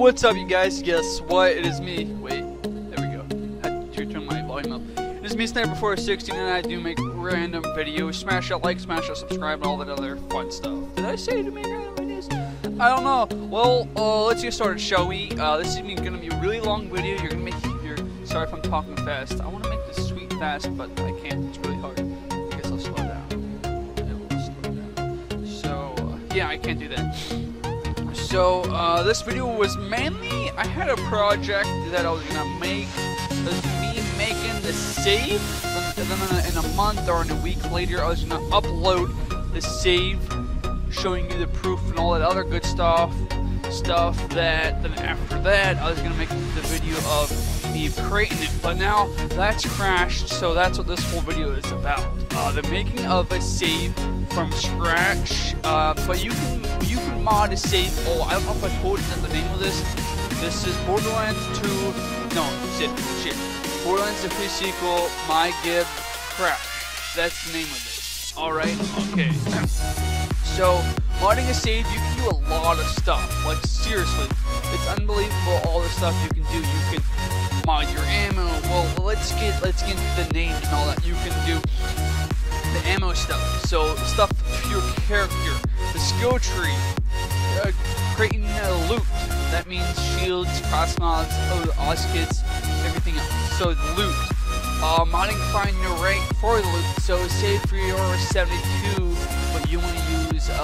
What's up, you guys? Guess what? It is me. Wait, there we go. Had to turn my volume up. It is me, Sniper416, and I do make random videos. Smash that like, smash that subscribe, and all that other fun stuff. Did I say to make random videos? I don't know. Well, let's get started, shall we? This is gonna be a really long video. You're gonna make. Sorry if I'm talking fast. I want to make this sweet fast, but I can't. It's really hard. I guess I'll slow down. It will slow down. So yeah, I can't do that. So, this video was mainly, I had a project that I was gonna make. It was me making the save, and then in a month or in a week later, I was gonna upload the save, showing you the proof and all that other good stuff. Then after that, I was gonna make the video of me creating it. But now, that's crashed, so that's what this whole video is about. The making of a save from scratch, but you can mod a save. Oh, I don't know if I told you the name of this. This is Borderlands 2. No, shit. Borderlands 2 sequel, My Gibbed Crashed. That's the name of this. Alright, okay. So, modding a save, you can do a lot of stuff. Like, seriously. It's unbelievable all the stuff you can do. You can mod your ammo. Well, let's get into the name and all that. You can do the ammo stuff. So, stuff for your character. The skill tree. Creating loot. That means shields, crossmods, Oz kits, everything else. So loot. Modding find your rank for the loot. So say for your 72, but you want to use a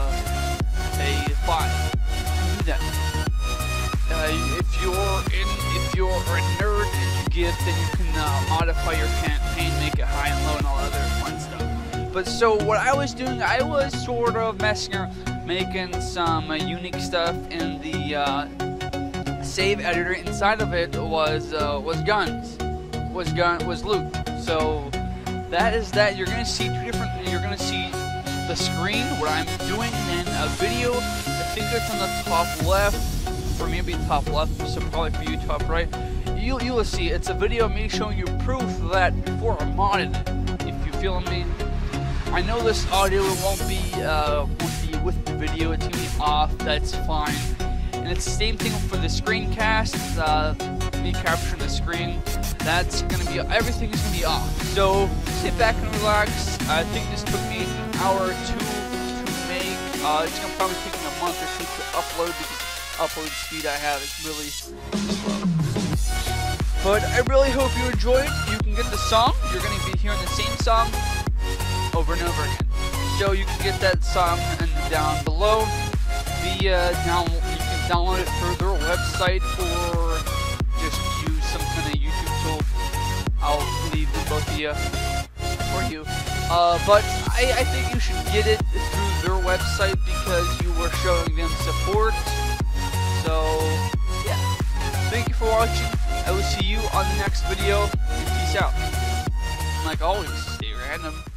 5. Do that. If you're a nerd and you give, then you can modify your campaign, make it high and low, and all other fun stuff. But so what I was doing, I was sort of messing around, making some unique stuff in the save editor. Inside of it was guns, was loot. So that is that. You're gonna see two different. You're gonna see the screen, what I'm doing in a video. I think it's on the top left. For me, it'd be top left. So probably for you, top right. You will see. It's a video of me showing you proof of that before I modded it. If you feeling me. I know this audio won't be with the video, it's gonna be off, that's fine. And it's the same thing for the screencast, me capturing the screen, that's gonna be, everything's gonna be off. So, sit back and relax. I think this took me an hour or two to make. It's gonna probably take me a month or two to upload, because the upload speed I have is really slow. But I really hope you enjoyed. You can get the song, you're gonna be hearing the same song over and over again. So you can get that song down below via you can download it through their website or just use some kind of YouTube tool. I'll leave them both for you. But I think you should get it through their website because you were showing them support. So yeah, thank you for watching. I will see you on the next video. Peace out. And like always, stay random.